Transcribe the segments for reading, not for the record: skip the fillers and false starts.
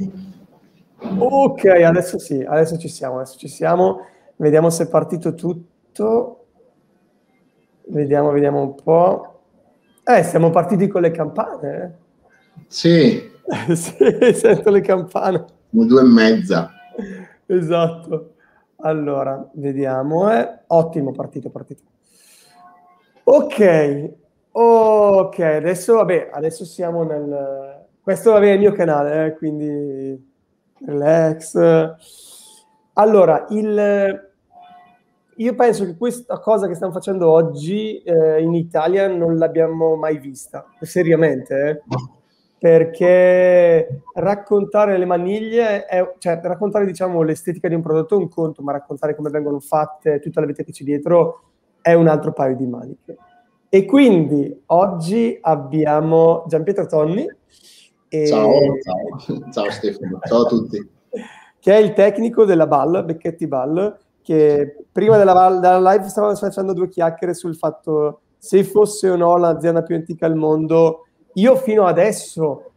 Ok, adesso sì, adesso ci siamo. Vediamo se è partito tutto. Vediamo un po'. Siamo partiti con le campane. Sì. Sì, sento le campane. 2:30. Esatto. Allora, vediamo. Ottimo, partito. Ok, adesso siamo nel... Questo vabbè, è il mio canale, quindi relax. Allora, io penso che questa cosa che stiamo facendo oggi in Italia non l'abbiamo mai vista, seriamente, perché raccontare le maniglie, cioè raccontare diciamo l'estetica di un prodotto è un conto, ma raccontare come vengono fatte, tutta la vita che c'è dietro è un altro paio di maniche. E quindi oggi abbiamo Gianpietro Tonni. Ciao Stefano, ciao a tutti. Che è il tecnico della BAL, Becchetti BAL, che prima della live stavamo facendo due chiacchiere sul fatto se fosse o no l'azienda più antica al mondo. Io fino adesso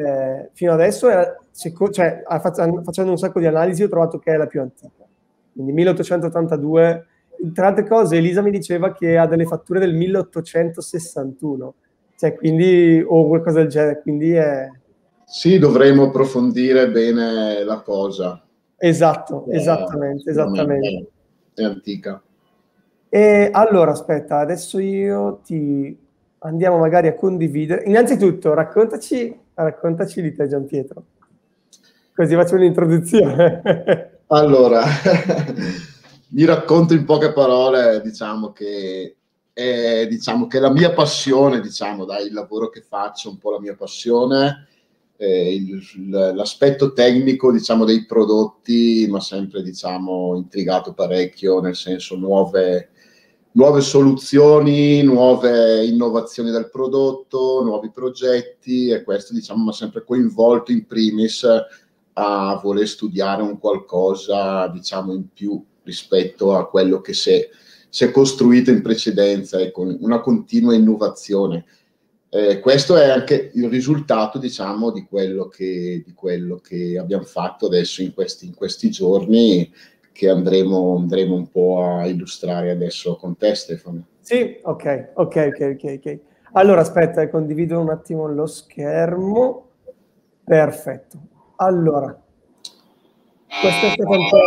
facendo un sacco di analisi, ho trovato che è la più antica. Quindi 1882. Tra altre cose, Elisa mi diceva che ha delle fatture del 1861, cioè quindi, o qualcosa del genere, quindi è... Sì, dovremmo approfondire bene la cosa. Esatto, esattamente. È antica. E allora, aspetta, adesso andiamo magari a condividere. Innanzitutto, raccontaci di te, Gianpietro. Così faccio un'introduzione. Allora, vi racconto in poche parole, diciamo che la mia passione, il lavoro che faccio, un po' la mia passione, l'aspetto tecnico, dei prodotti, ma sempre, intrigato parecchio, nel senso nuove soluzioni, nuove innovazioni del prodotto, nuovi progetti, e questo, mi ha sempre coinvolto in primis a voler studiare un qualcosa, in più rispetto a quello che si è costruito in precedenza, e con una continua innovazione. Questo è anche il risultato, di quello che abbiamo fatto adesso in questi giorni, che andremo un po' a illustrare adesso con te, Stefano. Sì, ok. Allora, aspetta, condivido un attimo lo schermo. Perfetto. Allora, questo è stato un po'...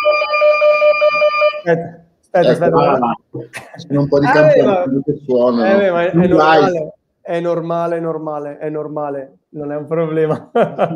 Aspetta. Sono un po' di campanelli che suonano. È normale, non è un problema.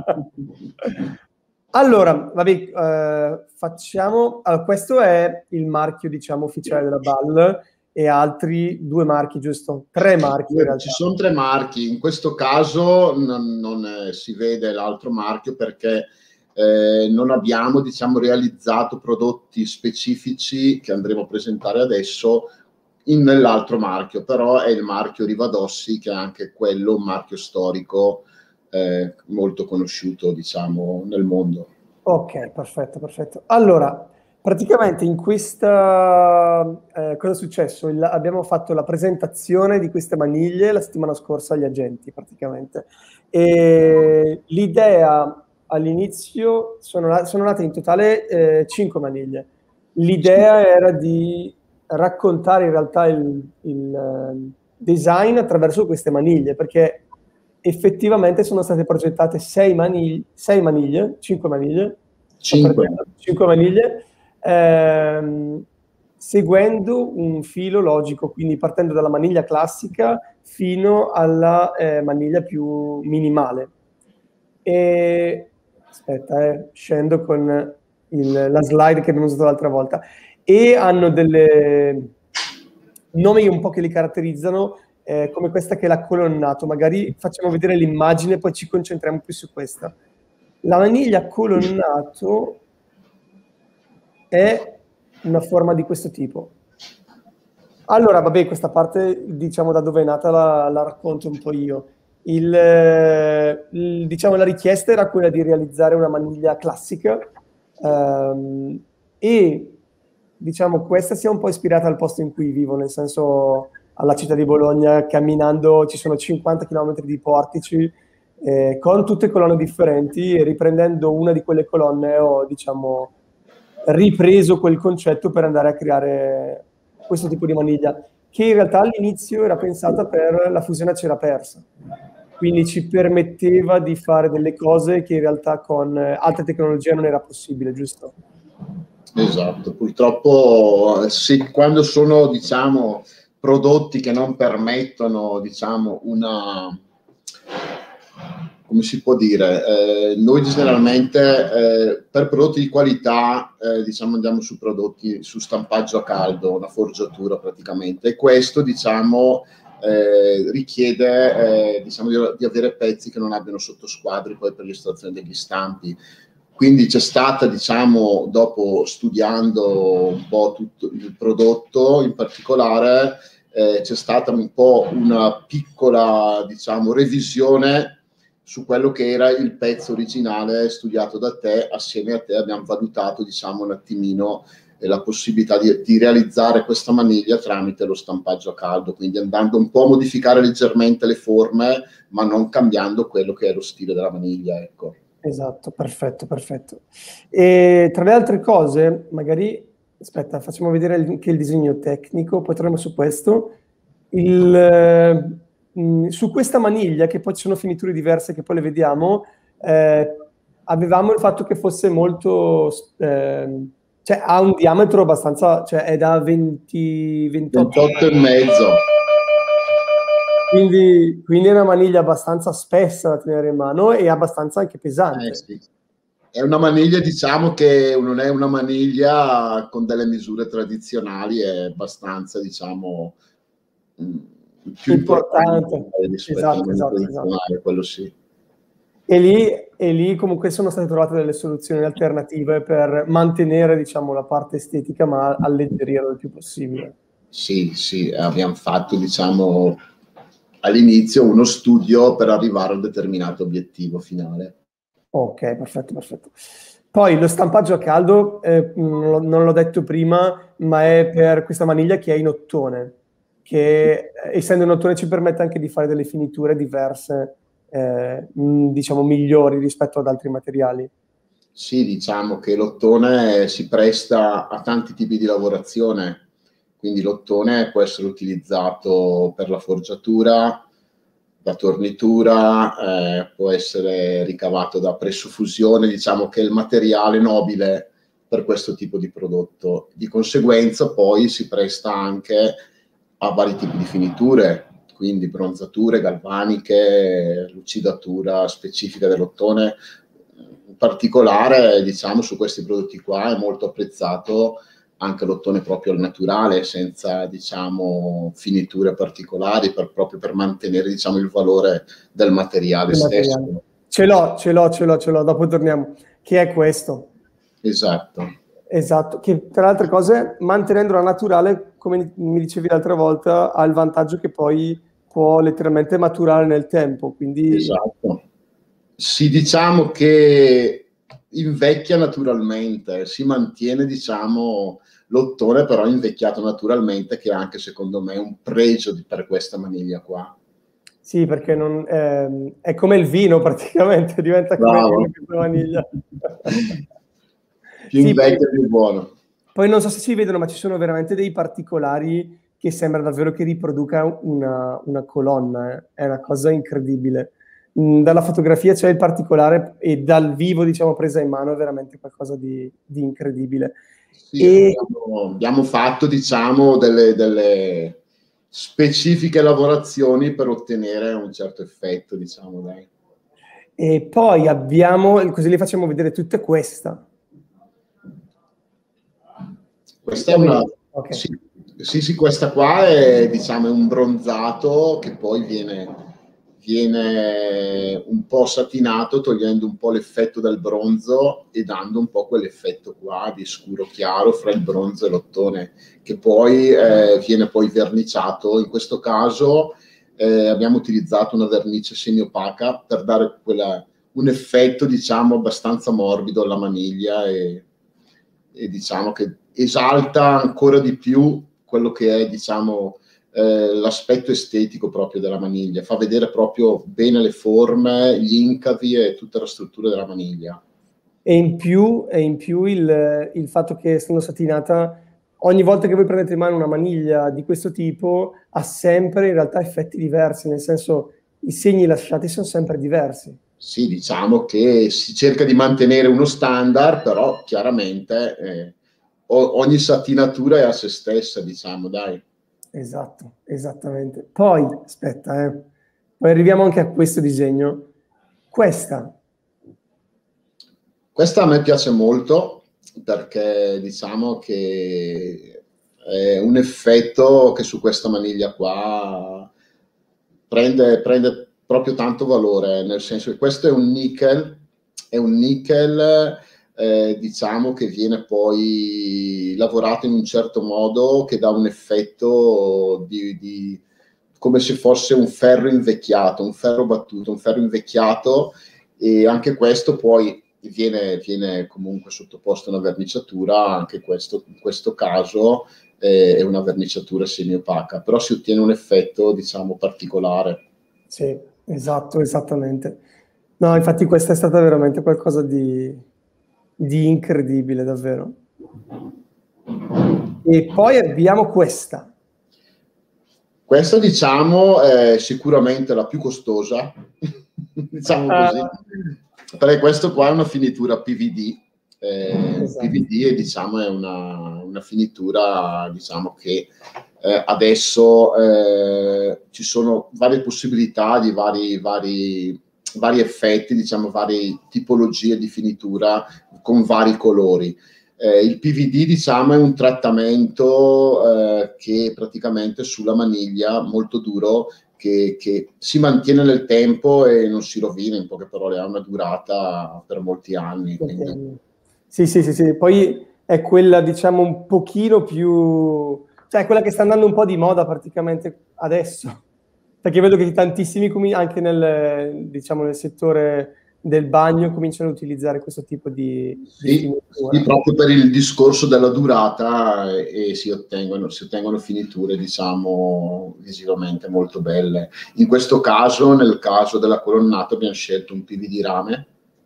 Allora, vabbè, facciamo... Allora, questo è il marchio, ufficiale della BAL, e altri 2 marchi, giusto? 3 marchi in realtà. Ci sono 3 marchi, in questo caso non si vede l'altro marchio perché non abbiamo, realizzato prodotti specifici che andremo a presentare adesso nell'altro marchio, però è il marchio Rivadossi, che è anche quello un marchio storico molto conosciuto, nel mondo. Ok, perfetto. Allora, praticamente in questa... cosa è successo? Abbiamo fatto la presentazione di queste maniglie la settimana scorsa agli agenti, praticamente. E l'idea all'inizio sono nate in totale 5 maniglie. L'idea era di raccontare in realtà il design attraverso queste maniglie, perché effettivamente sono state progettate 5 maniglie, 5 maniglie, seguendo un filo logico, quindi partendo dalla maniglia classica fino alla maniglia più minimale. E aspetta, scendo con la slide che abbiamo usato l'altra volta. E hanno delle nomi un po' che li caratterizzano, come questa che è la colonnato. Magari facciamo vedere l'immagine, poi ci concentriamo più su questa. La maniglia colonnato è una forma di questo tipo. Allora, vabbè, questa parte, da dove è nata la racconto un po' io. La richiesta era quella di realizzare una maniglia classica, e questa sia un po' ispirata al posto in cui vivo, nel senso alla città di Bologna. Camminando ci sono 50 km di portici, con tutte colonne differenti, e riprendendo una di quelle colonne ho, diciamo, ripreso quel concetto per andare a creare questo tipo di maniglia, che in realtà all'inizio era pensata per la fusione a cera persa, quindi ci permetteva di fare delle cose che in realtà con altre tecnologie non era possibile, giusto? Esatto, purtroppo quando sono, diciamo, prodotti che non permettono, diciamo, una, come si può dire, noi generalmente per prodotti di qualità, diciamo, andiamo su prodotti su stampaggio a caldo, una forgiatura praticamente, e questo, diciamo, richiede, diciamo, di avere pezzi che non abbiano sottosquadri poi per l'estrazione degli stampi. Quindi c'è stata, diciamo, dopo studiando un po' tutto il prodotto in particolare, c'è stata un po' una piccola, diciamo, revisione su quello che era il pezzo originale studiato da te. Assieme a te abbiamo valutato, diciamo, un attimino la possibilità di realizzare questa maniglia tramite lo stampaggio a caldo, quindi andando un po' a modificare leggermente le forme, ma non cambiando quello che è lo stile della maniglia, ecco. Esatto, perfetto, perfetto. E tra le altre cose, magari, aspetta, facciamo vedere anche il disegno tecnico, poi torniamo su questo. Su questa maniglia, che poi ci sono finiture diverse che poi le vediamo, avevamo il fatto che fosse molto, cioè ha un diametro abbastanza, cioè è da 28 e mezzo. Quindi è una maniglia abbastanza spessa da tenere in mano e abbastanza anche pesante. Sì. È una maniglia, diciamo, che non è una maniglia con delle misure tradizionali, è abbastanza, diciamo, più importante rispetto a una tradizionale, quello sì. E lì comunque sono state trovate delle soluzioni alternative per mantenere, diciamo, la parte estetica, ma alleggerirla il più possibile. Sì, abbiamo fatto, diciamo, all'inizio uno studio per arrivare a un determinato obiettivo finale. Ok, perfetto, perfetto. Poi lo stampaggio a caldo, non l'ho detto prima, ma è per questa maniglia che è in ottone, che essendo in ottone ci permette anche di fare delle finiture diverse, diciamo migliori rispetto ad altri materiali. Sì, diciamo che l'ottone si presta a tanti tipi di lavorazione, quindi l'ottone può essere utilizzato per la forgiatura, da tornitura, può essere ricavato da pressofusione, diciamo che è il materiale nobile per questo tipo di prodotto. Di conseguenza poi si presta anche a vari tipi di finiture, quindi bronzature, galvaniche, lucidatura specifica dell'ottone. In particolare, diciamo, su questi prodotti qua è molto apprezzato anche l'ottone proprio al naturale, senza, diciamo, finiture particolari, proprio per mantenere, diciamo, il valore del materiale stesso. Ce l'ho, dopo torniamo. Che è questo? Esatto, che tra le altre cose, mantenendola naturale, come mi dicevi l'altra volta, ha il vantaggio che poi può letteralmente maturare nel tempo. Quindi... Esatto. Sì, diciamo che invecchia naturalmente, si mantiene, diciamo, l'ottone però invecchiato naturalmente, che anche secondo me è un pregio per questa maniglia qua. Sì, perché non, è come il vino praticamente, diventa come il vino questa maniglia. Più invecchia, più buono. Poi non so se si vedono, ma ci sono veramente dei particolari che sembra davvero che riproduca una colonna, è una cosa incredibile. Dalla fotografia c'è il particolare e dal vivo, diciamo, presa in mano è veramente qualcosa di incredibile. Sì, abbiamo fatto, diciamo, delle specifiche lavorazioni per ottenere un certo effetto, diciamo, dai. E poi abbiamo, così le facciamo vedere tutta questa. Questa è una... Okay. Sì, questa qua è, diciamo, è un bronzato che poi viene un po' satinato, togliendo un po' l'effetto del bronzo e dando un po' quell'effetto qua di scuro chiaro fra il bronzo e l'ottone, che poi viene poi verniciato. In questo caso abbiamo utilizzato una vernice semiopaca per dare un effetto, diciamo, abbastanza morbido alla maniglia e diciamo che esalta ancora di più quello che è, diciamo, l'aspetto estetico proprio della maniglia, fa vedere proprio bene le forme, gli incavi e tutta la struttura della maniglia. E in più il fatto che essendo satinata, ogni volta che voi prendete in mano una maniglia di questo tipo, ha sempre in realtà effetti diversi, nel senso i segni lasciati sono sempre diversi. Sì, diciamo che si cerca di mantenere uno standard, però chiaramente ogni satinatura è a se stessa, diciamo, dai. Esatto, esattamente. Poi, aspetta, poi arriviamo anche a questo disegno. Questa, Questa a me piace molto perché diciamo che è un effetto che su questa maniglia qua prende proprio tanto valore, nel senso che questo è un nickel diciamo che viene poi lavorato in un certo modo che dà un effetto come se fosse un ferro invecchiato, un ferro battuto, un ferro invecchiato, e anche questo poi viene comunque sottoposto a una verniciatura, anche questo, in questo caso è una verniciatura semi-opaca, però si ottiene un effetto, diciamo, particolare. sì, esatto, esattamente. No, infatti questa è stata veramente qualcosa di incredibile, davvero. E poi abbiamo questa. Questa, diciamo, è sicuramente la più costosa, diciamo così, perché questo qua è una finitura PVD. Esatto. PVD è, diciamo, è una finitura, diciamo, che adesso ci sono varie possibilità di vari effetti, diciamo, varie tipologie di finitura con vari colori. Il PVD, diciamo, è un trattamento che praticamente sulla maniglia molto duro che si mantiene nel tempo e non si rovina, in poche parole, ha una durata per molti anni. Quindi. Sì, sì, sì, sì. Poi è quella, diciamo, un pochino più... cioè quella che sta andando un po' di moda praticamente adesso. Perché vedo che tantissimi, anche nel, diciamo, nel settore del bagno, cominciano a utilizzare questo tipo di Sì, finitura. sì, proprio per il discorso della durata e si ottengono finiture, diciamo, visivamente molto belle. In questo caso, nel caso della colonnata, abbiamo scelto un PVD rame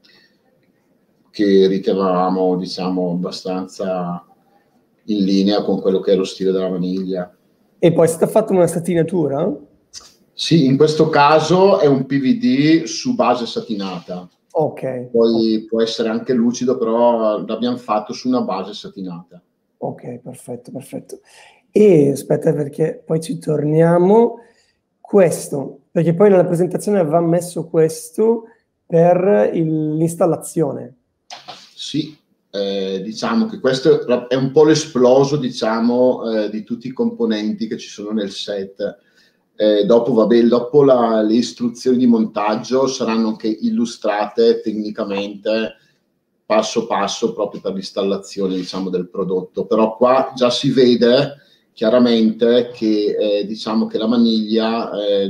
che ritenevamo, diciamo, abbastanza in linea con quello che è lo stile della maniglia. E poi è stata fatta una satinatura? Sì, in questo caso è un PVD su base satinata. Ok. Poi può essere anche lucido, però l'abbiamo fatto su una base satinata. Ok, perfetto, perfetto. E aspetta perché poi ci torniamo. Questo, perché poi nella presentazione aveva messo questo per l'installazione. Sì, diciamo che questo è un po' l'esploso, diciamo, di tutti i componenti che ci sono nel set. Dopo, vabbè, dopo le istruzioni di montaggio saranno anche illustrate tecnicamente passo passo proprio per l'installazione, diciamo, del prodotto. Però qua già si vede chiaramente che diciamo che la maniglia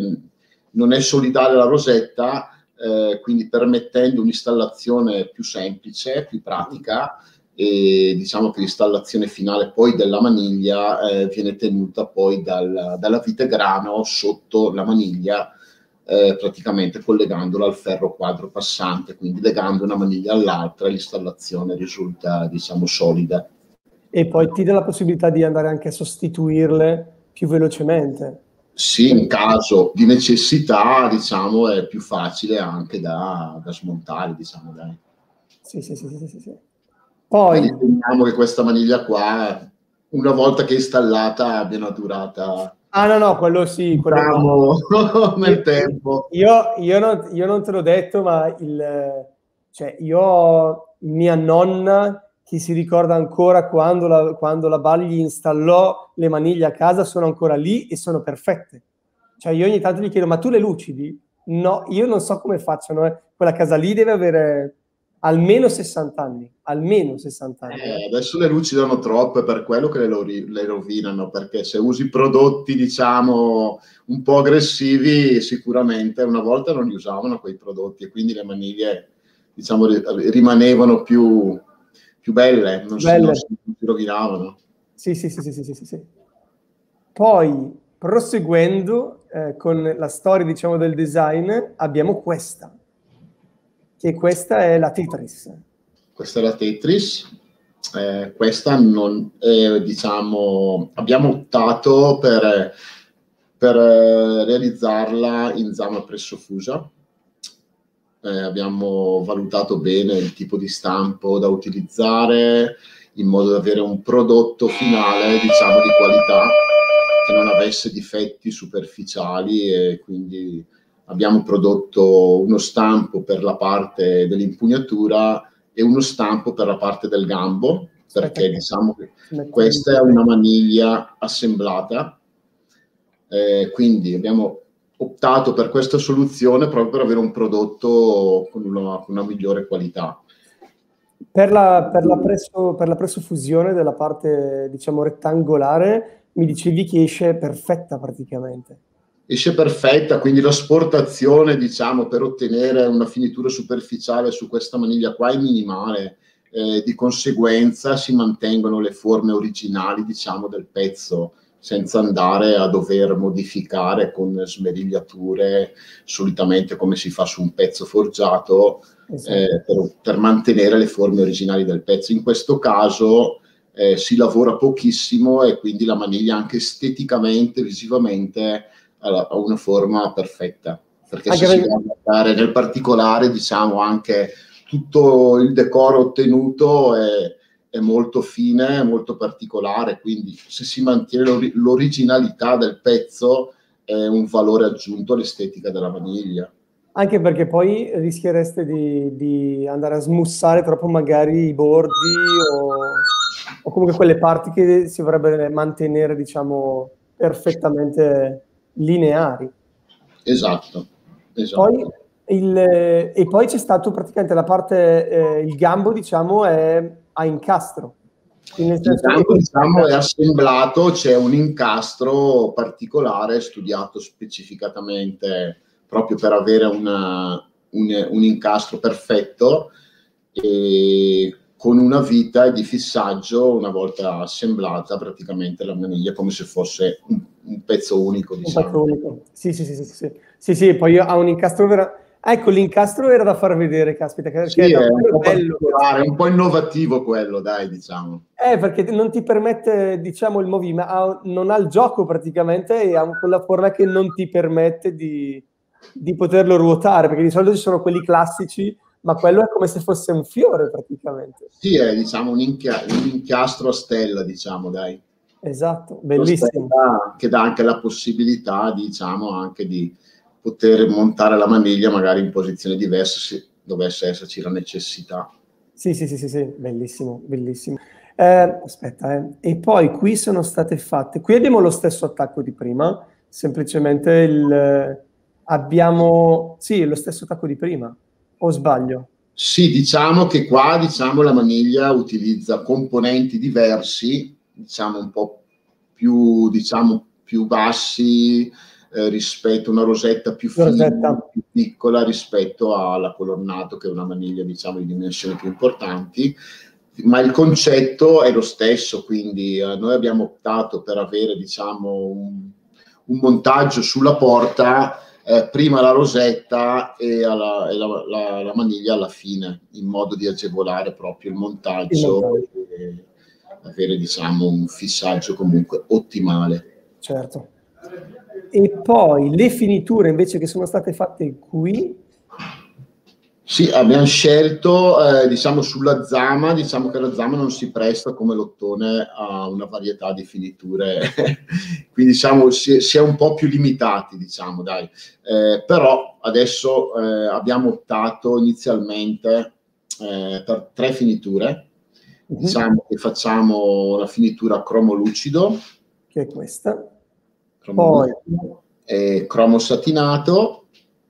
non è solidale alla rosetta, quindi permettendo un'installazione più semplice, più pratica, e diciamo che l'installazione finale poi della maniglia viene tenuta poi dalla vite grano sotto la maniglia, praticamente collegandola al ferro quadro passante, quindi legando una maniglia all'altra, l'installazione risulta, diciamo, solida. E poi ti dà la possibilità di andare anche a sostituirle più velocemente. Sì, in caso di necessità, diciamo, è più facile anche da smontare, diciamo, dai. Sì, sì, sì, sì, sì, sì. Ma Poi, riteniamo che questa maniglia qua, una volta che è installata, abbia una durata, ah no, no, quello sì, quello diciamo, io, nel tempo. io non te l'ho detto, ma cioè, io ho mia nonna che si ricorda ancora quando la Bagli installò le maniglie a casa, sono ancora lì e sono perfette. Cioè io ogni tanto gli chiedo, ma tu le lucidi? No, io non so come facciano. Quella casa lì deve avere almeno 60 anni, almeno 60 anni. Adesso le lucidano troppe, per quello che le rovinano, perché se usi prodotti, diciamo, un po' aggressivi, sicuramente una volta non li usavano quei prodotti e quindi le maniglie, diciamo, rimanevano più belle, non si Belle. rovinavano. Sì, sì, sì, sì, sì, sì, sì. Poi proseguendo con la storia, diciamo, del design, abbiamo questa, che questa è la Tetris. Questa è la Tetris. Questa non, diciamo, abbiamo optato per realizzarla in zama pressofusa. Abbiamo valutato bene il tipo di stampo da utilizzare in modo da avere un prodotto finale, diciamo, di qualità, che non avesse difetti superficiali, e quindi abbiamo prodotto uno stampo per la parte dell'impugnatura e uno stampo per la parte del gambo, perché diciamo che questa è una maniglia assemblata, quindi abbiamo optato per questa soluzione proprio per avere un prodotto con una migliore qualità. Per la pressofusione della parte, diciamo, rettangolare, mi dicevi che esce perfetta praticamente. Esce perfetta, quindi l'asportazione, diciamo, per ottenere una finitura superficiale su questa maniglia qua è minimale, di conseguenza si mantengono le forme originali, diciamo, del pezzo, senza andare a dover modificare con smerigliature, solitamente come si fa su un pezzo forgiato, per mantenere le forme originali del pezzo. In questo caso si lavora pochissimo e quindi la maniglia anche esteticamente, visivamente, ha una forma perfetta, perché se si va a guardare nel particolare, diciamo, anche tutto il decoro ottenuto è molto fine, molto particolare, quindi se si mantiene l'originalità del pezzo è un valore aggiunto all'estetica della maniglia. Anche perché poi rischiereste di andare a smussare troppo magari i bordi o comunque quelle parti che si dovrebbero mantenere, diciamo, perfettamente lineari. Esatto. Poi e poi c'è stato praticamente la parte, il gambo, diciamo, è a incastro. Il gambo, diciamo, è assemblato, c'è un incastro particolare studiato specificatamente proprio per avere un incastro perfetto, e con una vita di fissaggio una volta assemblata praticamente la maniglia, come se fosse un pezzo unico, diciamo. Un pezzo unico. Sì, poi ha un incastro vero. Ecco, l'incastro era da far vedere, caspita, perché sì, è un po' bello. È un po' innovativo quello, dai, diciamo. Perché non ti permette, diciamo, il movimento, non ha il gioco praticamente, e ha quella forma che non ti permette di poterlo ruotare, perché di solito ci sono quelli classici, ma quello è come se fosse un fiore praticamente. Sì, è, diciamo, un inchiastro a stella, diciamo, dai. Esatto, bellissimo. Che dà anche la possibilità, diciamo, anche di poter montare la maniglia magari in posizioni diverse se dovesse esserci la necessità. Sì, bellissimo, bellissimo. Aspetta, e poi qui sono state fatte, qui abbiamo lo stesso attacco di prima, semplicemente abbiamo, sì, lo stesso attacco di prima, o sbaglio? Sì, diciamo che qua, diciamo, la maniglia utilizza componenti diversi, diciamo un po' più, diciamo, più bassi rispetto a una rosetta più fina, più piccola rispetto alla colonnato, che è una maniglia, diciamo, di dimensioni più importanti, ma il concetto è lo stesso, quindi noi abbiamo optato per avere, diciamo, un montaggio sulla porta, prima la rosetta e la maniglia alla fine, in modo di agevolare proprio il montaggio e avere, diciamo, un fissaggio comunque ottimale. Certo. E poi le finiture invece che sono state fatte qui? Sì, abbiamo scelto, diciamo, sulla zama, diciamo che la zama non si presta come l'ottone a una varietà di finiture, quindi diciamo si è un po' più limitati, diciamo, dai. Però adesso abbiamo optato inizialmente per 3 finiture, diciamo che facciamo la finitura cromo lucido, che è questa, poi cromo satinato,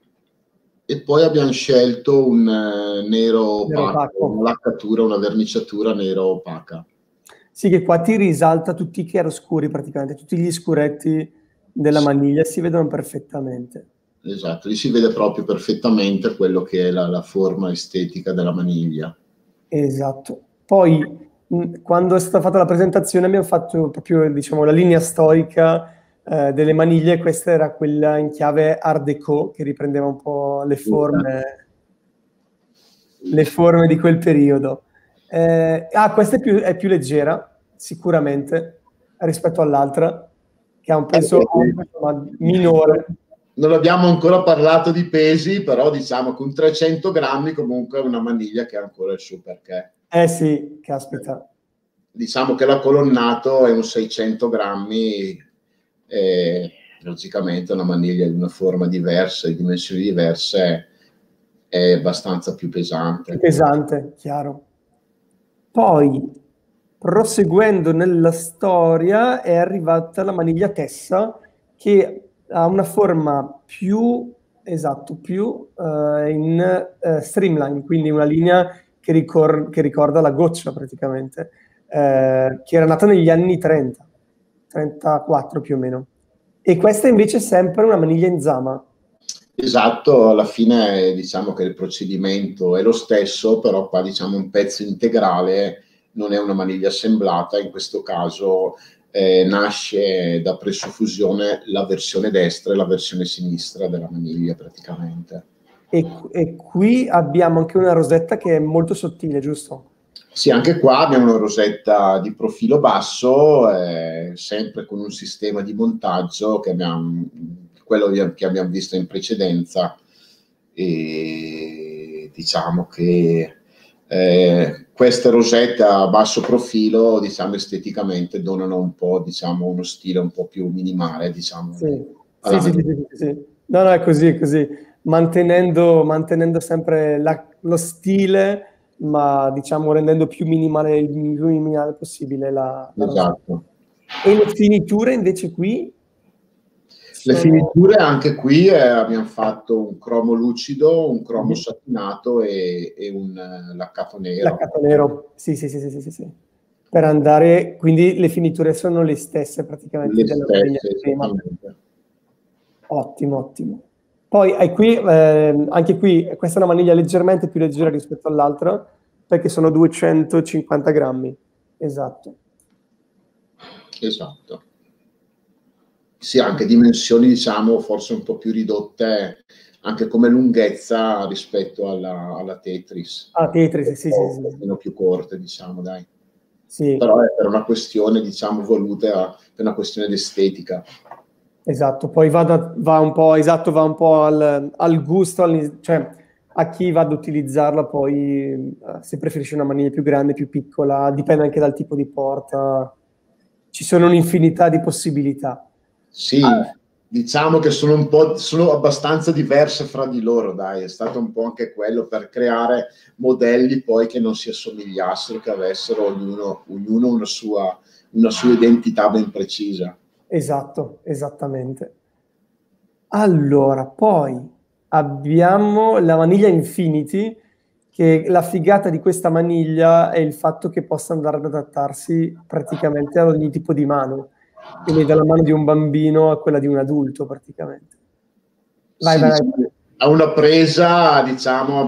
e poi abbiamo scelto un nero opaco, una laccatura, una verniciatura nero opaca. Sì, che qua ti risalta tutti i chiaroscuri praticamente, tutti gli scuretti della maniglia si vedono perfettamente. Esatto, lì si vede proprio perfettamente quello che è la forma estetica della maniglia. Esatto. Poi, quando è stata fatta la presentazione, abbiamo fatto proprio, diciamo, la linea storica delle maniglie. Questa era quella in chiave Art Deco, che riprendeva un po' le forme di quel periodo. Questa è più leggera, sicuramente, rispetto all'altra, che ha un peso minore. Non abbiamo ancora parlato di pesi, però diciamo che un 300 grammi comunque è una maniglia che ha ancora il suo perché. Sì, caspita. Diciamo che la colonnato è un 600 grammi, logicamente una maniglia di una forma diversa, di dimensioni diverse, è abbastanza più pesante. Più pesante, chiaro. Poi, proseguendo nella storia, è arrivata la maniglia Tessa, che ha una forma più in streamline, quindi una linea che ricorda la goccia praticamente, che era nata negli anni 30, 34 più o meno. E questa invece è sempre una maniglia in Zama. Esatto, alla fine diciamo che il procedimento è lo stesso, però qua diciamo un pezzo integrale, non è una maniglia assemblata, in questo caso nasce da pressofusione la versione destra e la versione sinistra della maniglia praticamente. E qui abbiamo anche una rosetta che è molto sottile, giusto? Sì, anche qua abbiamo una rosetta di profilo basso, sempre con un sistema di montaggio che quello che abbiamo visto in precedenza, e diciamo che queste rosette a basso profilo, diciamo, esteticamente donano un po', diciamo, uno stile un po' più minimale, diciamo. Sì. No, è così, mantenendo sempre lo stile, ma diciamo rendendo il più minimale possibile la esatto. E le finiture invece qui? Le finiture anche qui abbiamo fatto un cromo lucido, un cromo satinato e un laccato nero. Laccato nero, sì. Per andare, quindi le finiture sono le stesse praticamente della maniglia prima. Ottimo. Poi anche qui, questa è una maniglia leggermente più leggera rispetto all'altra, perché sono 250 grammi. Esatto. Sì, anche dimensioni, diciamo, forse un po' più ridotte, anche come lunghezza rispetto alla Tetris. Tetris, sì. Un po' più corte, diciamo, dai. Sì. Però è per una questione, diciamo, voluta, per una questione di estetica. Esatto, poi va un po' al gusto, cioè a chi va ad utilizzarla poi, se preferisce una maniglia più grande, più piccola, dipende anche dal tipo di porta, ci sono un'infinità di possibilità. Sì, diciamo che sono abbastanza diverse fra di loro, dai, è stato un po' anche quello per creare modelli poi che non si assomigliassero, che avessero ognuno una sua identità ben precisa. Esatto, esattamente. Allora, poi abbiamo la maniglia Infinity, che la figata di questa maniglia è il fatto che possa andare ad adattarsi praticamente ad ogni tipo di mano, quindi dalla mano di un bambino a quella di un adulto praticamente. Vai. Ha una presa, diciamo,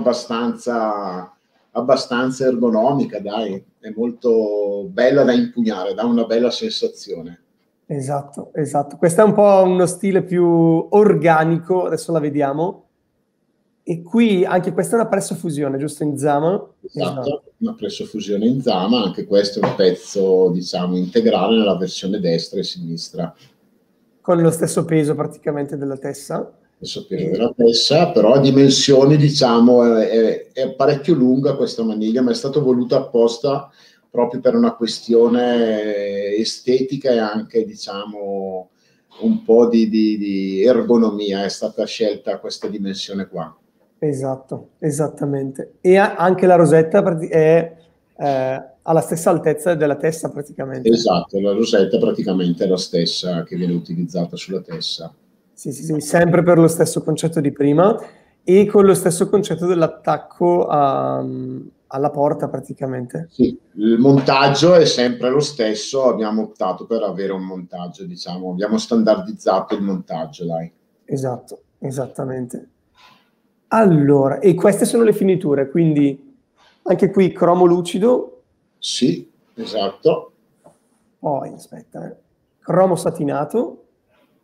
abbastanza ergonomica, dai, è molto bella da impugnare, dà una bella sensazione. Esatto. Questo è un po' uno stile più organico, adesso la vediamo. E qui anche questa è una pressofusione, giusto, in Zama? Esatto, una pressofusione in Zama, anche questo è un pezzo, diciamo, integrale nella versione destra e sinistra. Con lo stesso peso praticamente della tessa. Stesso peso della tessa, però a dimensioni, diciamo, è parecchio lunga questa maniglia, ma è stato voluto apposta proprio per una questione estetica e anche, diciamo, un po' di ergonomia è stata scelta questa dimensione qua. Esatto, esattamente. E anche la rosetta è alla stessa altezza della testa praticamente. Esatto, la rosetta praticamente è la stessa che viene utilizzata sulla tessa. Sì, sempre per lo stesso concetto di prima e con lo stesso concetto dell'attacco alla porta praticamente. Sì, il montaggio è sempre lo stesso, abbiamo optato per avere un montaggio, diciamo, abbiamo standardizzato il montaggio, dai. Esatto, esattamente. Allora, e queste sono le finiture, quindi anche qui cromo lucido. Sì, esatto. Poi, aspetta, cromo satinato.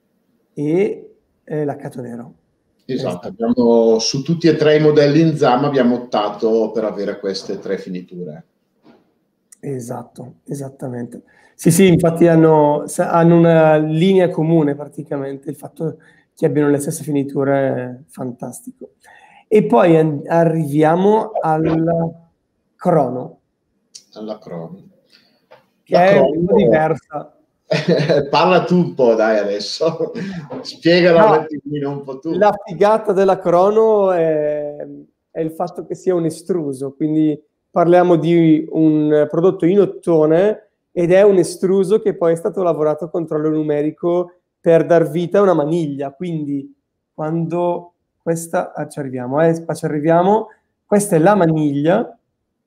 e laccato nero. Esatto, abbiamo, su tutti e tre i modelli in ZAM abbiamo optato per avere queste 3 finiture. Esatto, esattamente. Sì, sì, infatti hanno una linea comune praticamente, il fatto che abbiano le stesse finiture è fantastico. E poi arriviamo al crono, Alla Chrome. che La è un Chrome, po' diversa. parla tu un po', dai, adesso. Spiegala un No, attimino un po' tu. la figata della crono è il fatto che sia un estruso, quindi parliamo di un prodotto in ottone ed è un estruso che poi è stato lavorato a controllo numerico per dar vita a una maniglia. Quindi quando questa, ci arriviamo, questa è la maniglia.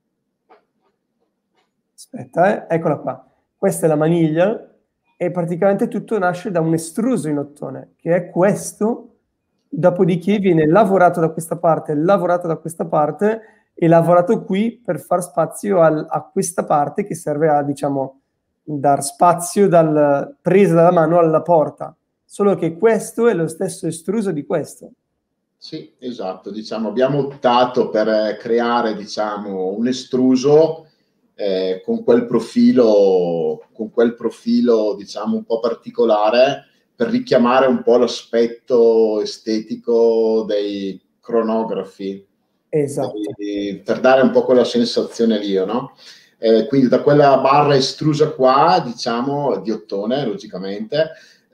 Aspetta, eccola qua. Questa è la maniglia e praticamente tutto nasce da un estruso in ottone, che è questo, dopodiché viene lavorato da questa parte, lavorato da questa parte e lavorato qui per far spazio a questa parte che serve a, diciamo, dar spazio presa dalla mano alla porta. Solo che questo è lo stesso estruso di questo. Sì, esatto, diciamo, abbiamo optato per creare, diciamo, un estruso con quel profilo, diciamo, un po' particolare per richiamare un po' l'aspetto estetico dei cronografi, Esatto. per dare un po' quella sensazione lì, no? Quindi da quella barra estrusa qua, diciamo, di ottone, logicamente,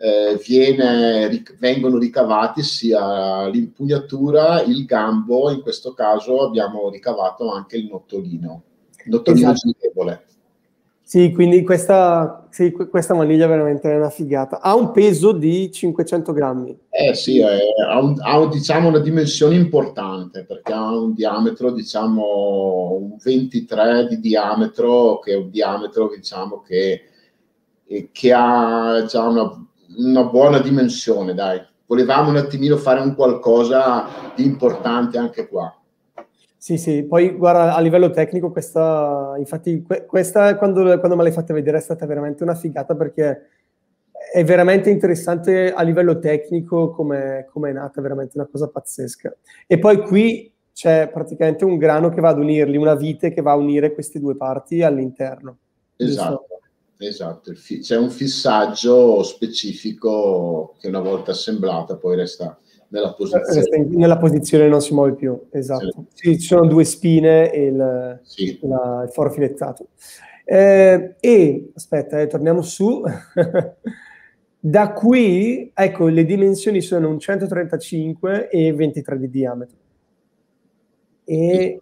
vengono ricavati sia l'impugnatura, il gambo, in questo caso abbiamo ricavato anche il nottolino Esatto. girevole. Sì, quindi questa maniglia veramente è una figata. Ha un peso di 500 grammi. Sì, diciamo una dimensione importante perché ha un diametro, diciamo, un 23 di diametro, che è un diametro, diciamo, che ha già una buona dimensione, dai. Volevamo un attimino fare un qualcosa di importante anche qua. Sì, sì, poi guarda, a livello tecnico infatti questa quando me l'hai fatta vedere è stata veramente una figata perché è veramente interessante a livello tecnico come è nata, veramente una cosa pazzesca. E poi qui c'è praticamente un grano che va ad unirli, una vite che va a unire queste due parti all'interno. Giusto? Esatto. C'è un fissaggio specifico che una volta assemblata poi resta nella Resta posizione. nella posizione, non si muove più, Sì. esatto. Sì, ci sono due spine e Sì. il foro filettato. Aspetta, torniamo su. Da qui, ecco, le dimensioni sono un 135 e 23 di diametro. E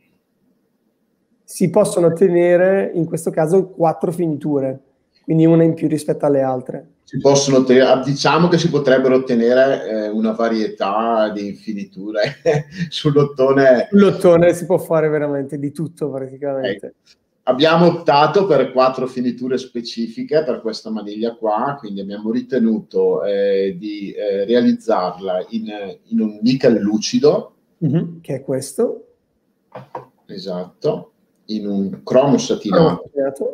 si possono ottenere, in questo caso, 4 finiture, quindi una in più rispetto alle altre. Diciamo che si potrebbero ottenere una varietà di finiture sull'ottone. Sull'ottone si può fare veramente di tutto praticamente. Abbiamo optato per 4 finiture specifiche per questa maniglia qua, quindi abbiamo ritenuto di realizzarla in un nickel lucido. Che è questo. Esatto, in un cromo satinato.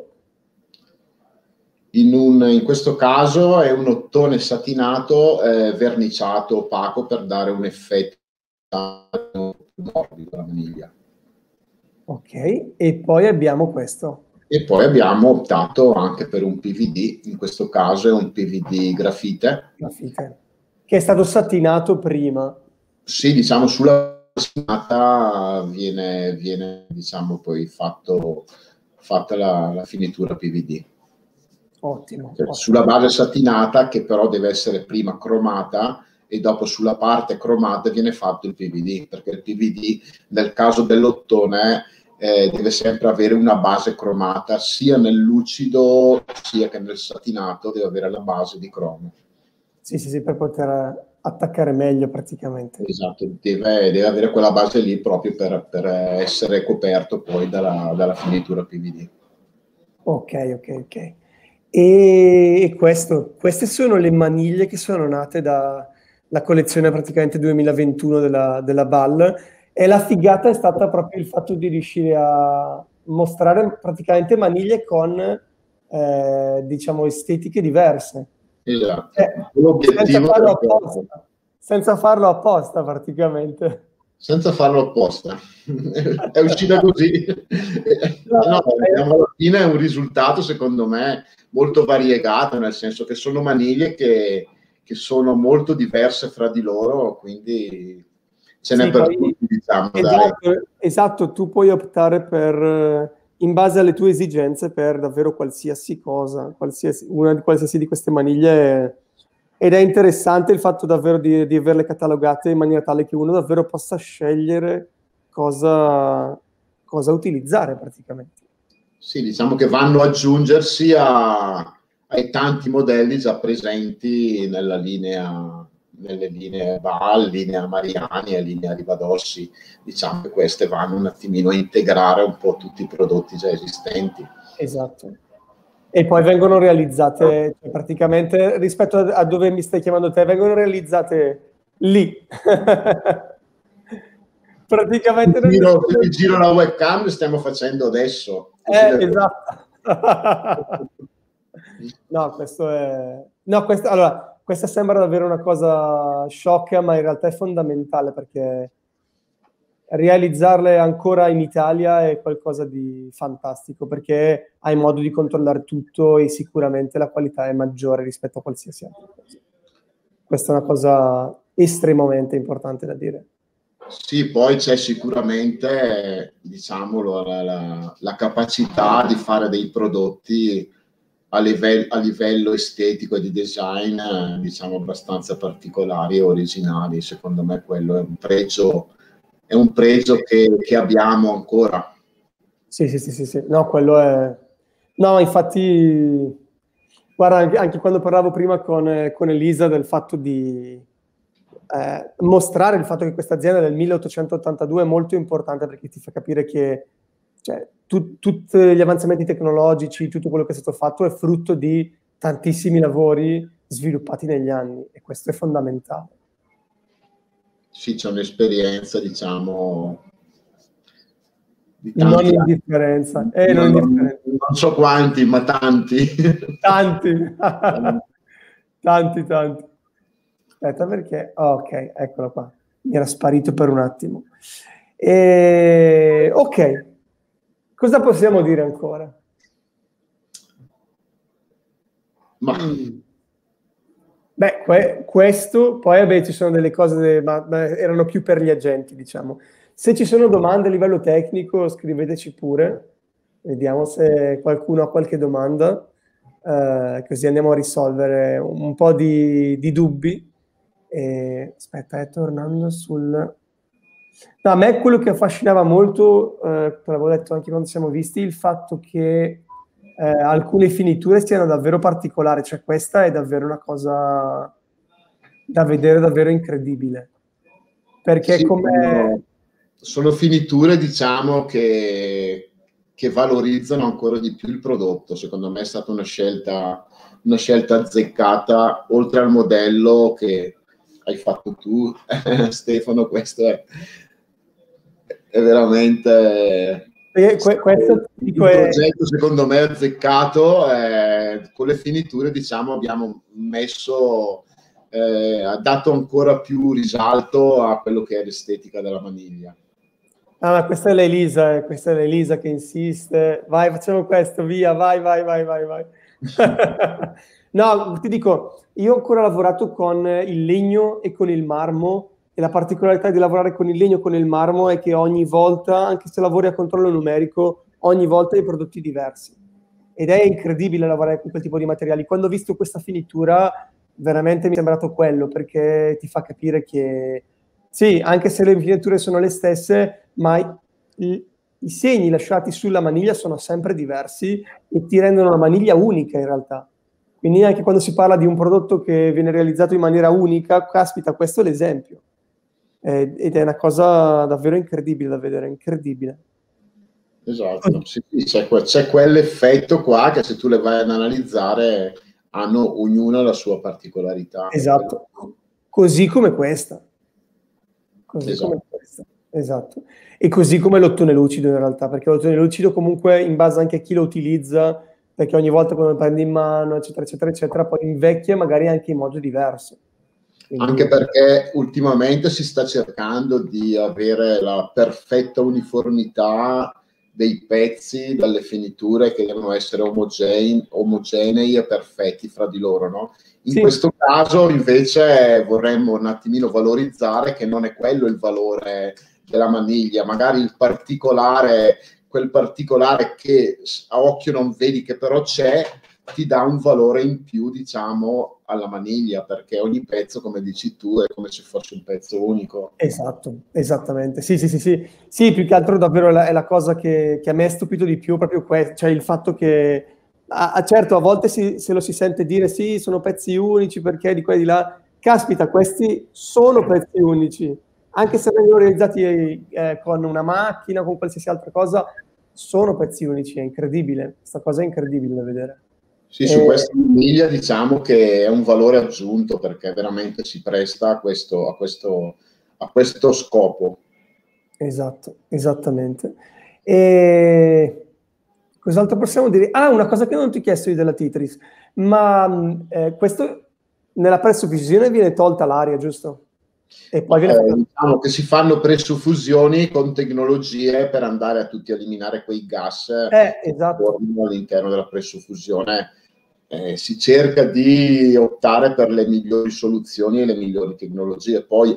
In questo caso è un ottone satinato verniciato opaco per dare un effetto morbido alla maniglia. Ok, e poi abbiamo questo. E poi abbiamo optato anche per un PVD, in questo caso è un PVD grafite. Grafite. Che è stato satinato prima. Sì, diciamo sulla satinata viene diciamo poi fatta la finitura PVD. Ottimo. Sulla base satinata, che però deve essere prima cromata e dopo sulla parte cromata viene fatto il PVD, perché il PVD nel caso dell'ottone deve sempre avere una base cromata, sia nel lucido sia che nel satinato deve avere la base di cromo. Sì, per poter attaccare meglio praticamente. Esatto, deve avere quella base lì proprio per essere coperto poi dalla finitura PVD. Ok. E queste sono le maniglie che sono nate dalla collezione praticamente 2021 della BAL e la figata è stata proprio il fatto di riuscire a mostrare praticamente maniglie con diciamo estetiche diverse. Esatto. Senza L'obiettivo farlo apposta, senza farlo apposta praticamente. senza farlo apposta. È uscita così. No, alla fine è un risultato, secondo me, molto variegato, nel senso che sono maniglie che sono molto diverse fra di loro, quindi ce n'è per tutti, diciamo. Esatto, esatto, tu puoi optare per, in base alle tue esigenze, per davvero qualsiasi cosa, una di qualsiasi di queste maniglie. Ed è interessante il fatto davvero di averle catalogate in maniera tale che uno davvero possa scegliere cosa utilizzare praticamente. Sì, diciamo che vanno ad aggiungersi ai tanti modelli già presenti nelle linee Val, linea Mariani e linea Rivadossi. Diciamo che queste vanno un attimino a integrare un po' tutti i prodotti già esistenti. Esatto. E poi vengono realizzate, cioè praticamente, rispetto a dove mi stai chiamando te, vengono realizzate lì. Praticamente Se ti giro la webcam, lo stiamo facendo adesso. Esatto. No, allora, questa sembra davvero una cosa sciocca, ma in realtà è fondamentale, perché realizzarle ancora in Italia è qualcosa di fantastico, perché hai modo di controllare tutto e sicuramente la qualità è maggiore rispetto a qualsiasi altra cosa. Questa è una cosa estremamente importante da dire. Sì, poi c'è sicuramente, diciamolo, la capacità di fare dei prodotti a livello estetico e di design, diciamo, abbastanza particolari e originali. Secondo me quello è un pregio che abbiamo ancora. Sì. No, quello è... No, infatti, guarda, anche quando parlavo prima con Elisa del fatto di mostrare il fatto che questa azienda del 1882 è molto importante, perché ti fa capire che, cioè, tutti gli avanzamenti tecnologici, tutto quello che è stato fatto è frutto di tantissimi lavori sviluppati negli anni, e questo è fondamentale. Sì, c'è un'esperienza, diciamo, di Non tanti indifferenza. non so quanti, ma tanti. Tanti. Tanti. Aspetta, perché... Oh, ok, eccolo qua. Mi era sparito per un attimo. Ok. Cosa possiamo dire ancora? Ma... Beh, questo, poi vabbè, ci sono delle cose, ma erano più per gli agenti, diciamo. Se ci sono domande a livello tecnico, scriveteci pure, vediamo se qualcuno ha qualche domanda, così andiamo a risolvere un po' di dubbi. Aspetta, tornando sul... No, a me quello che affascinava molto, te l'avevo detto anche quando ci siamo visti, il fatto che alcune finiture siano davvero particolari, cioè questa è davvero una cosa da vedere davvero incredibile, perché sì, come... sono finiture, diciamo, che valorizzano ancora di più il prodotto. Secondo me è stata una scelta azzeccata, oltre al modello che hai fatto tu, Stefano. Questo è veramente questo un progetto, secondo me, azzeccato. Con le finiture, diciamo, abbiamo messo, ha dato ancora più risalto a quello che è l'estetica della maniglia. Ah, ma questa è l'Elisa che insiste. Vai, facciamo questo, via, vai. No, ti dico, io ho ancora lavorato con il legno e con il marmo, e la particolarità di lavorare con il legno e con il marmo è che ogni volta, anche se lavori a controllo numerico, ogni volta hai prodotti diversi. Ed è incredibile lavorare con quel tipo di materiali. Quando ho visto questa finitura, veramente mi è sembrato quello, perché ti fa capire che sì, anche se le finiture sono le stesse, ma i segni lasciati sulla maniglia sono sempre diversi e ti rendono la maniglia unica in realtà. Quindi anche quando si parla di un prodotto che viene realizzato in maniera unica, caspita, questo è l'esempio. Ed è una cosa davvero incredibile da vedere, incredibile. Esatto, sì, c'è quell'effetto qua che, se tu le vai ad analizzare, hanno ognuna la sua particolarità. Esatto, così come questa. Esatto. Esatto. E così come l'ottone lucido in realtà, perché l'ottone lucido comunque, in base anche a chi lo utilizza, perché ogni volta quando lo prendi in mano, eccetera, eccetera, eccetera, poi invecchia magari anche in modo diverso. Quindi... Anche perché ultimamente si sta cercando di avere la perfetta uniformità dei pezzi, dalle finiture che devono essere omogenei e perfetti fra di loro, no? In Sì. questo caso invece vorremmo un attimino valorizzare che non è quello il valore della maniglia, magari il particolare, quel particolare che a occhio non vedi che però c'è, ti dà un valore in più, diciamo, alla maniglia, perché ogni pezzo, come dici tu, è come se fosse un pezzo unico. Esatto, esattamente. Sì, sì, sì, sì. Sì, più che altro davvero è la cosa che a me è stupito di più, proprio questo, cioè il fatto che, certo, a volte se lo si sente dire, sì, sono pezzi unici perché di qua e di là, caspita, questi sono pezzi unici, anche se vengono realizzati con una macchina, con qualsiasi altra cosa, sono pezzi unici, è incredibile, questa cosa è incredibile da vedere. Sì, su questa maniglia diciamo che è un valore aggiunto perché veramente si presta a questo scopo. Esatto, esattamente. E cos'altro possiamo dire? Ah, una cosa che non ti ho chiesto io della Titris, ma questo nella pressufusione viene tolta l'aria, giusto? E poi viene fatta... Diciamo che si fanno presuffusioni con tecnologie per andare a tutti a eliminare quei gas che esatto. formano all'interno della presuffusione. Si cerca di optare per le migliori soluzioni e le migliori tecnologie. Poi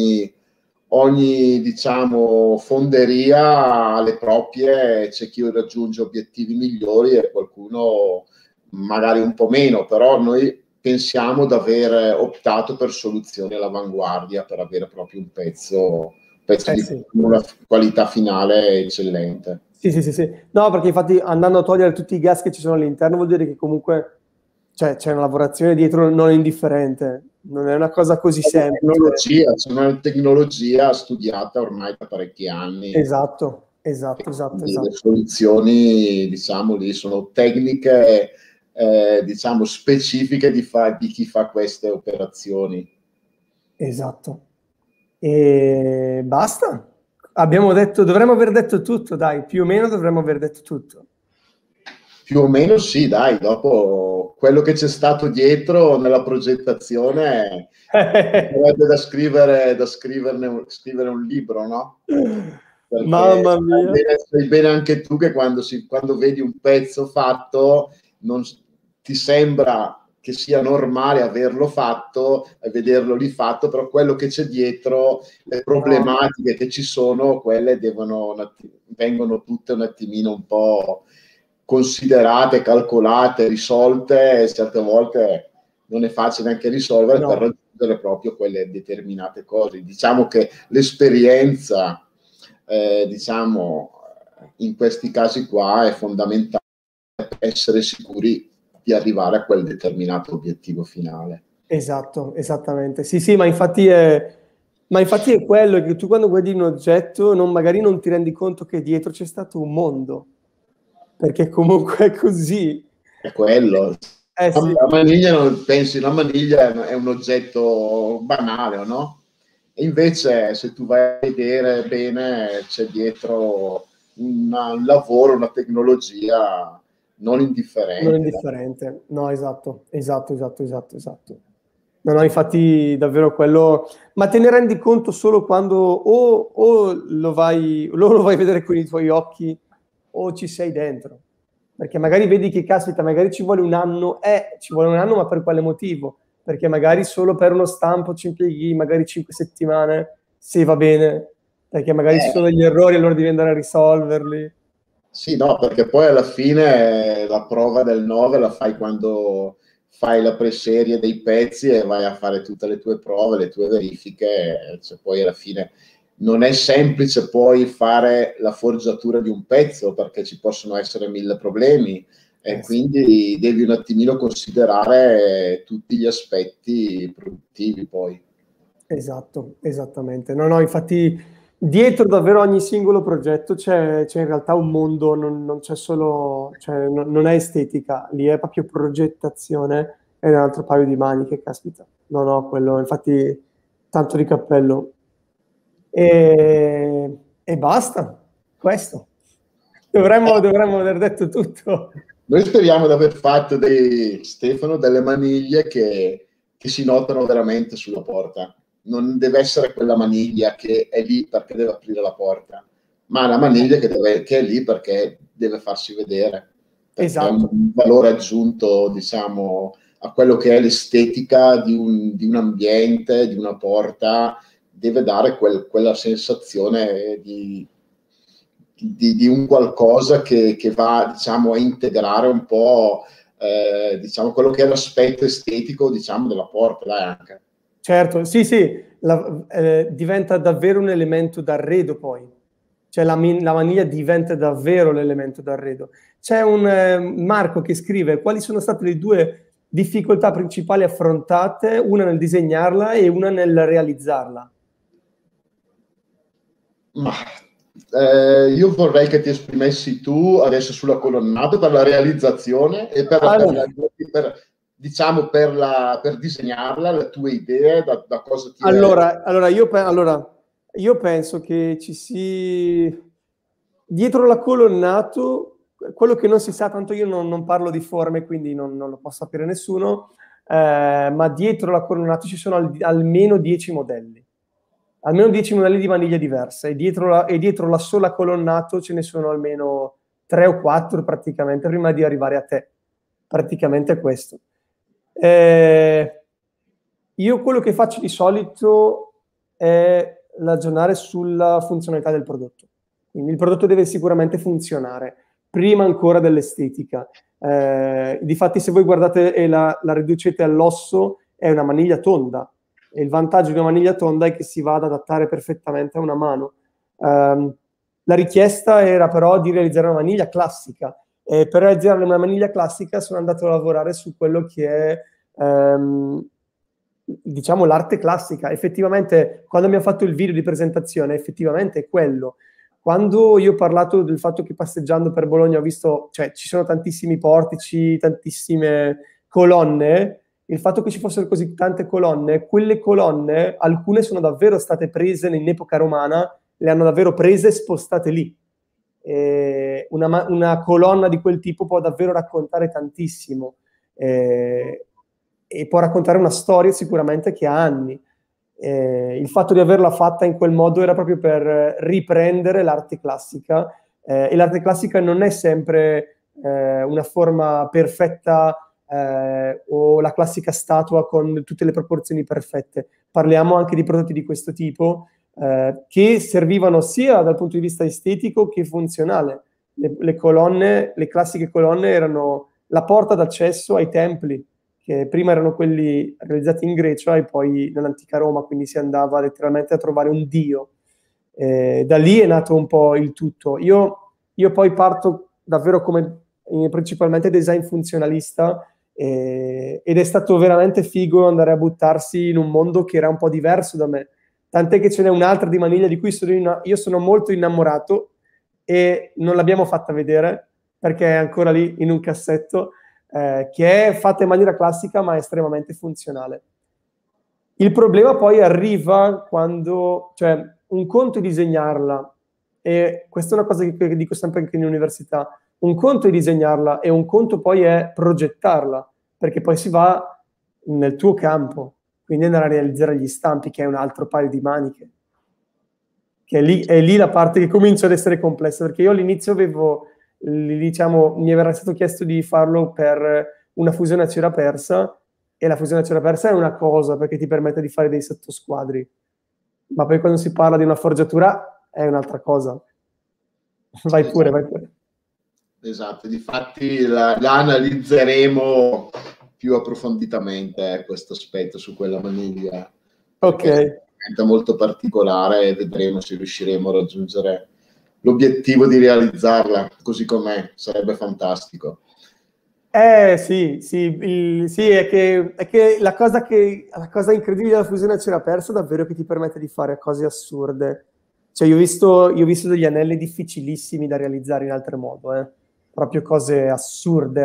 ogni diciamo, fonderia ha le proprie, c'è chi raggiunge obiettivi migliori e qualcuno magari un po' meno, però noi pensiamo di aver optato per soluzioni all'avanguardia per avere proprio un pezzo di Sì. una qualità finale eccellente. Sì, sì, sì, sì. No, perché infatti andando a togliere tutti i gas che ci sono all'interno vuol dire che comunque c'è una lavorazione dietro non indifferente, non è una cosa così semplice. C'è una tecnologia studiata ormai da parecchi anni. Esatto, esatto, esatto, Le esatto. soluzioni, diciamo, lì sono tecniche, diciamo, specifiche di chi fa queste operazioni. Esatto. E basta. Abbiamo detto, dovremmo aver detto tutto, dai, più o meno dovremmo aver detto tutto. Più o meno sì, dai, dopo quello che c'è stato dietro nella progettazione sarebbe scrivere un libro, no? Perché Mamma mia. sai bene anche tu che quando vedi un pezzo fatto non ti sembra che sia normale averlo fatto e vederlo lì fatto, però quello che c'è dietro, le problematiche che ci sono, quelle vengono tutte un attimino un po' considerate, calcolate, risolte, e certe volte non è facile neanche risolvere per raggiungere proprio quelle determinate cose. Diciamo che l'esperienza, diciamo, in questi casi qua è fondamentale per essere sicuri di arrivare a quel determinato obiettivo finale. Esatto, esattamente. Sì, sì, ma infatti è quello che tu quando guardi un oggetto magari non ti rendi conto che dietro c'è stato un mondo, perché comunque è così. È quello. Sì. La maniglia, non pensi, la maniglia è un oggetto banale, no? E invece se tu vai a vedere bene c'è dietro un lavoro, una tecnologia non indifferente. Non indifferente, no, esatto. No, no, infatti davvero quello, ma te ne rendi conto solo quando o lo vai a vedere con i tuoi occhi o ci sei dentro, perché magari vedi che caspita, magari ci vuole un anno, ma per quale motivo? Perché magari solo per uno stampo ci impieghi magari 5 settimane, se va bene, perché magari ci sono degli errori, allora devi andare a risolverli. Sì, no, perché poi alla fine la prova del 9 la fai quando fai la preserie dei pezzi e vai a fare tutte le tue prove, le tue verifiche, cioè poi alla fine non è semplice poi fare la forgiatura di un pezzo perché ci possono essere mille problemi e quindi devi un attimino considerare tutti gli aspetti produttivi poi. Esatto, esattamente. No, no, infatti dietro davvero ogni singolo progetto c'è in realtà un mondo, non c'è solo, cioè, non è estetica, lì è proprio progettazione e un altro paio di maniche, caspita. No, no, quello, infatti, tanto di cappello. E basta, questo. Dovremmo aver detto tutto. Noi speriamo di aver fatto Stefano, delle maniglie che si notano veramente sulla porta. Non deve essere quella maniglia che è lì perché deve aprire la porta, ma la maniglia che è lì perché deve farsi vedere, perché ha Esatto. un valore aggiunto, diciamo, a quello che è l'estetica di un ambiente, di una porta, deve dare quella sensazione di un qualcosa che va, diciamo, a integrare un po', diciamo, quello che è l'aspetto estetico, diciamo, della porta, dai, anche. Certo, sì, sì, diventa davvero un elemento d'arredo poi. Cioè la maniglia diventa davvero l'elemento d'arredo. C'è un Marco che scrive quali sono state le due difficoltà principali affrontate, una nel disegnarla e una nel realizzarla. Ma io vorrei che ti esprimessi tu adesso sulla colonnata per la realizzazione e diciamo per disegnarla, le tue idee, da cosa ti allora, io penso che ci sia dietro la colonnato, quello che non si sa, tanto io non parlo di forme, quindi non lo può sapere nessuno, ma dietro la colonnato ci sono almeno 10 modelli. Almeno 10 modelli di maniglie diverse e dietro la sola colonnato ce ne sono almeno 3 o 4 praticamente prima di arrivare a te. Praticamente è questo. Io quello che faccio di solito è ragionare sulla funzionalità del prodotto. Quindi il prodotto deve sicuramente funzionare, prima ancora dell'estetica. Difatti se voi guardate e la riducete all'osso, è una maniglia tonda. E il vantaggio di una maniglia tonda è che si va ad adattare perfettamente a una mano. La richiesta era però di realizzare una maniglia classica. E per realizzare una maniglia classica sono andato a lavorare su quello che è diciamo l'arte classica. Effettivamente quando abbiamo fatto il video di presentazione effettivamente è quello. Quando io ho parlato del fatto che passeggiando per Bologna ho visto, cioè ci sono tantissimi portici, tantissime colonne, il fatto che ci fossero così tante colonne, quelle colonne, alcune sono davvero state prese in epoca romana, le hanno davvero prese e spostate lì. Una colonna di quel tipo può davvero raccontare tantissimo e può raccontare una storia sicuramente che ha anni. Il fatto di averla fatta in quel modo era proprio per riprendere l'arte classica e l'arte classica non è sempre una forma perfetta o la classica statua con tutte le proporzioni perfette. Parliamo anche di prodotti di questo tipo che servivano sia dal punto di vista estetico che funzionale. Le colonne, le classiche colonne erano la porta d'accesso ai templi, che prima erano quelli realizzati in Grecia e poi nell'antica Roma, quindi si andava letteralmente a trovare un dio. Da lì è nato un po' il tutto. Io poi parto davvero come principalmente design funzionalista ed è stato veramente figo andare a buttarsi in un mondo che era un po' diverso da me. Tant'è che ce n'è un'altra di maniglia di cui io sono molto innamorato e non l'abbiamo fatta vedere perché è ancora lì in un cassetto, che è fatta in maniera classica ma estremamente funzionale. Il problema poi arriva quando, cioè, un conto è disegnarla, e questa è una cosa che dico sempre anche in università, un conto è disegnarla e un conto poi è progettarla, perché poi si va nel tuo campo, quindi andare a realizzare gli stampi, che è un altro paio di maniche. Che è lì la parte che comincia ad essere complessa, perché io all'inizio avevo, diciamo, mi era stato chiesto di farlo per una fusione a cera persa, e la fusione a cera persa è una cosa, perché ti permette di fare dei sottosquadri, ma poi quando si parla di una forgiatura è un'altra cosa. Vai pure, vai pure. Esatto, difatti la analizzeremo più approfonditamente questo aspetto su quella maniglia. Ok. È molto particolare e vedremo se riusciremo a raggiungere l'obiettivo di realizzarla così com'è, sarebbe fantastico. Sì, è che la cosa incredibile della fusione a cera persa è davvero che ti permette di fare cose assurde. Cioè, io ho visto degli anelli difficilissimi da realizzare in altro modo, proprio cose assurde.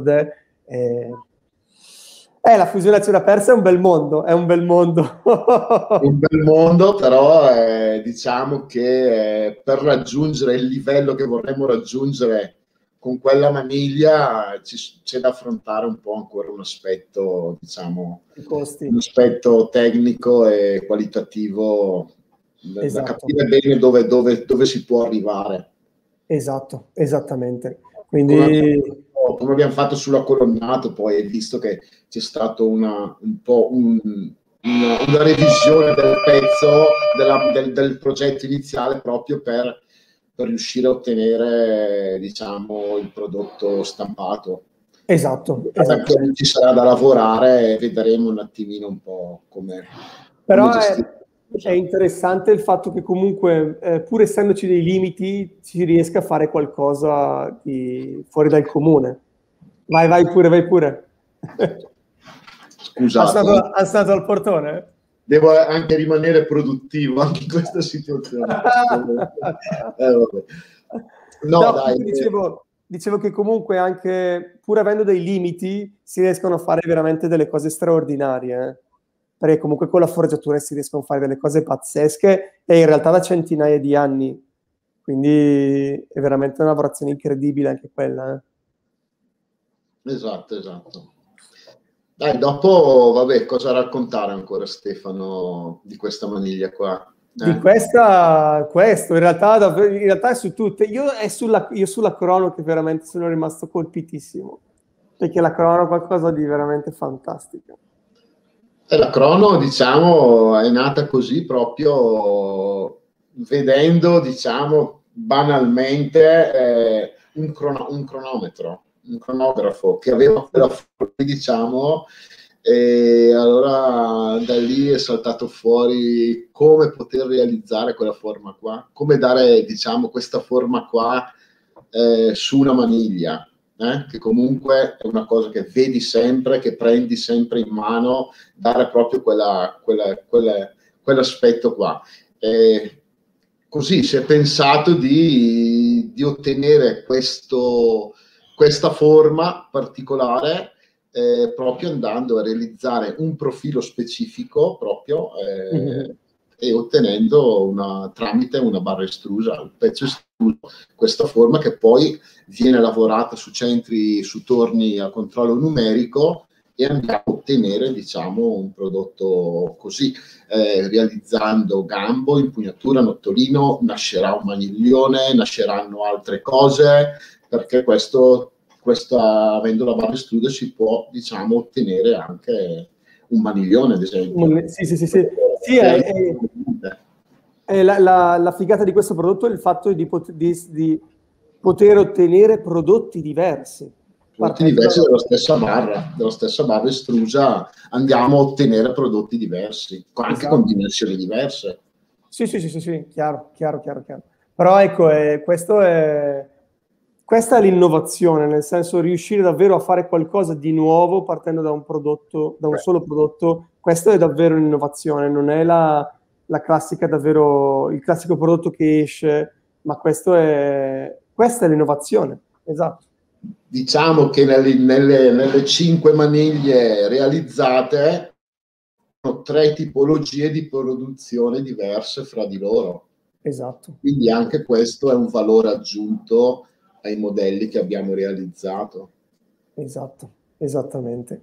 La fusione a cera persa è un bel mondo, è un bel mondo. Un bel mondo, però diciamo che per raggiungere il livello che vorremmo raggiungere con quella maniglia c'è da affrontare un po' ancora un aspetto, diciamo, un aspetto tecnico e qualitativo, da capire bene dove si può arrivare. Esatto, esattamente. Quindi come abbiamo fatto sulla colonnato, poi hai visto che c'è stato una revisione del pezzo del progetto iniziale proprio per riuscire a ottenere, diciamo, il prodotto stampato. Esatto. Ci sarà da lavorare e vedremo un attimino un po' come però è interessante il fatto che comunque, pur essendoci dei limiti, si riesca a fare qualcosa di fuori dal comune. Vai pure. Scusate. Ha stato al portone? Devo anche rimanere produttivo anche in questa situazione. Vabbè. No, dai. Dicevo che comunque anche pur avendo dei limiti si riescono a fare veramente delle cose straordinarie, perché comunque con la forgiatura si riescono a fare delle cose pazzesche e in realtà da centinaia di anni, quindi è veramente una lavorazione incredibile anche quella. Esatto. Dai, dopo, vabbè, cosa raccontare ancora, Stefano, di questa maniglia qua? Di questo, in realtà è su tutte. Io sulla crono che veramente sono rimasto colpitissimo, perché la crono è qualcosa di veramente fantastico. E la crono, diciamo, è nata così proprio vedendo, diciamo, banalmente un cronometro, un cronografo che aveva quella forma, diciamo, e allora da lì è saltato fuori come poter realizzare quella forma qua, come dare, diciamo, questa forma qua su una maniglia, che comunque è una cosa che vedi sempre, che prendi sempre in mano, dare proprio quell'aspetto qua. Così si è pensato di ottenere questa forma particolare proprio andando a realizzare un profilo specifico proprio e ottenendo tramite una barra estrusa, un pezzo estruso, questa forma che poi viene lavorata su torni a controllo numerico e andiamo a ottenere, diciamo, un prodotto così, realizzando gambo, impugnatura, nottolino, nascerà un maniglione, nasceranno altre cose, perché avendo la barra estrusa si può, diciamo, ottenere anche un maniglione, ad esempio. Sì, la figata di questo prodotto è il fatto di poter ottenere prodotti diversi. Della stessa barra estrusa andiamo a ottenere prodotti diversi, anche con dimensioni diverse. Sì, chiaro. Però ecco, questa è l'innovazione, nel senso riuscire davvero a fare qualcosa di nuovo partendo da un prodotto, da un solo prodotto. Questo è davvero un'innovazione, non è la classica, davvero il classico prodotto che esce, ma questa è l'innovazione, esatto. Diciamo che nelle 5 maniglie realizzate sono 3 tipologie di produzione diverse fra di loro. Esatto. Quindi anche questo è un valore aggiunto ai modelli che abbiamo realizzato. Esatto, esattamente.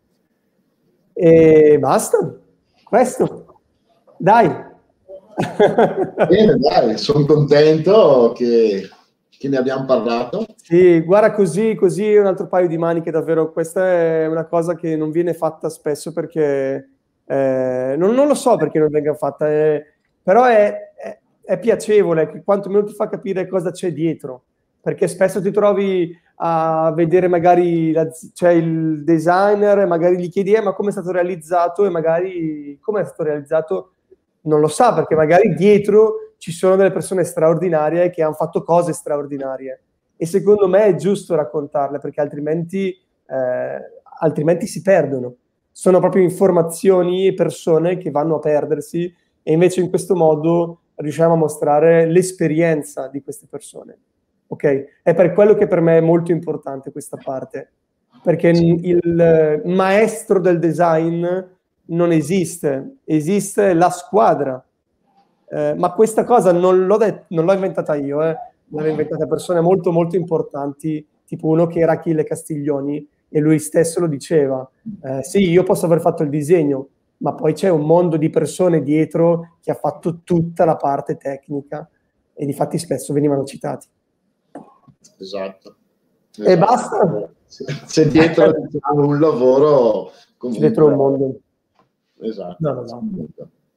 E basta, questo. Dai. Bene, dai, sono contento che ne abbiamo parlato. Sì, guarda, così un altro paio di maniche, davvero. Questa è una cosa che non viene fatta spesso perché non lo so perché non venga fatta, però è piacevole, quantomeno ti fa capire cosa c'è dietro, perché spesso ti trovi a vedere magari c'è il designer, magari gli chiedi ma come è stato realizzato, e magari come è stato realizzato non lo sa, perché magari dietro ci sono delle persone straordinarie che hanno fatto cose straordinarie, e secondo me è giusto raccontarle, perché altrimenti si perdono. Sono proprio informazioni e persone che vanno a perdersi, e invece in questo modo riusciamo a mostrare l'esperienza di queste persone. Ok? È per quello che per me è molto importante questa parte, perché il maestro del design non esiste, esiste la squadra. Ma questa cosa non l'ho inventata io, l'hanno inventata persone molto molto importanti tipo uno che era Achille Castiglioni, e lui stesso lo diceva, sì, io posso aver fatto il disegno, ma poi c'è un mondo di persone dietro che ha fatto tutta la parte tecnica, e difatti spesso venivano citati. Esatto. E basta? C'è dietro diciamo, un lavoro comunque... C'è dietro un mondo. Esatto. No.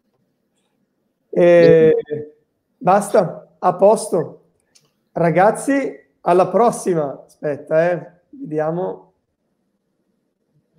Basta, a posto. Ragazzi, alla prossima. Aspetta, vediamo.